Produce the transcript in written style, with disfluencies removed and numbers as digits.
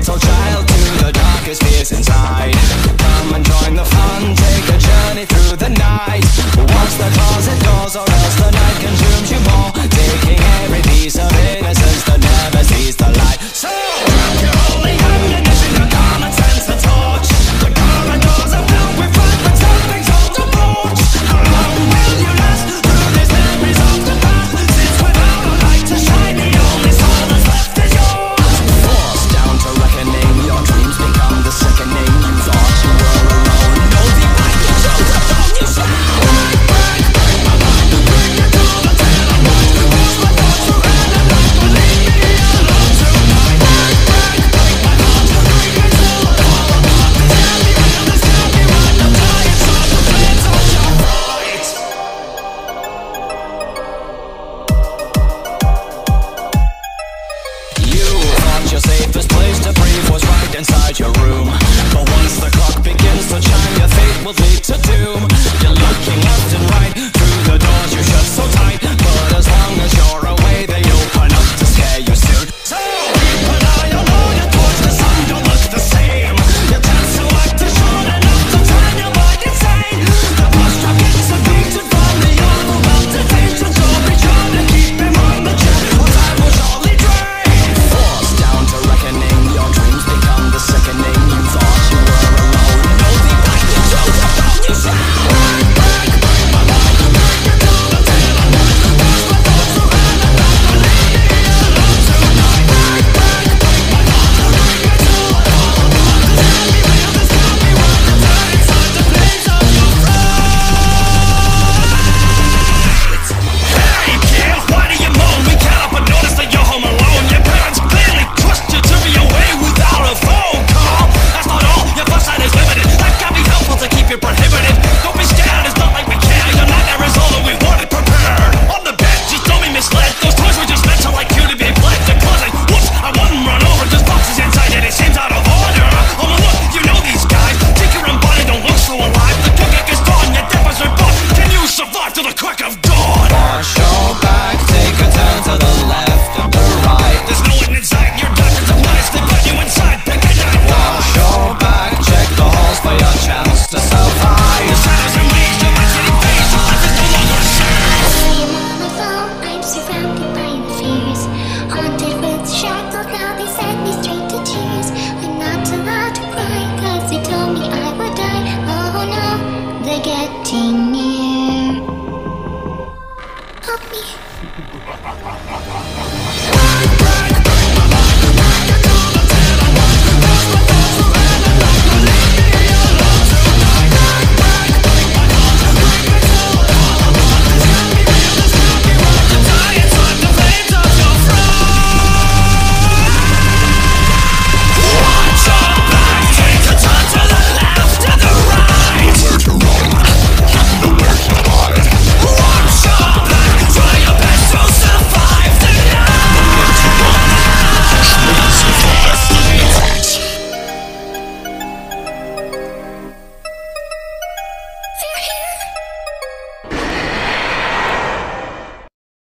little child to the darkest fears inside. Come and join the fun, take a journey through the night. Watch the closet doors or else the night consumes you more, taking every piece of innocence that never sees the light. So grab your holy ammunition, your common sense, the torch. The corridors are filled with fright, but something's hold to porch. How long will you last through these memories of the past? Since without a light to shine, the only soul that's left is yours. Forced down to reckoning, your dreams become the sickening. You thought you were alone, no deep like the truth of all you sound. Break, break my mind, bring it to the tail of mine. Wash my thoughts through hell and light, but leave me alone tonight. Break, break my heart, bring me to the fall apart. This can't be real, this can't be right. I'm tired, so the plans are shot right. You thought your safest place to breathe was right inside your room.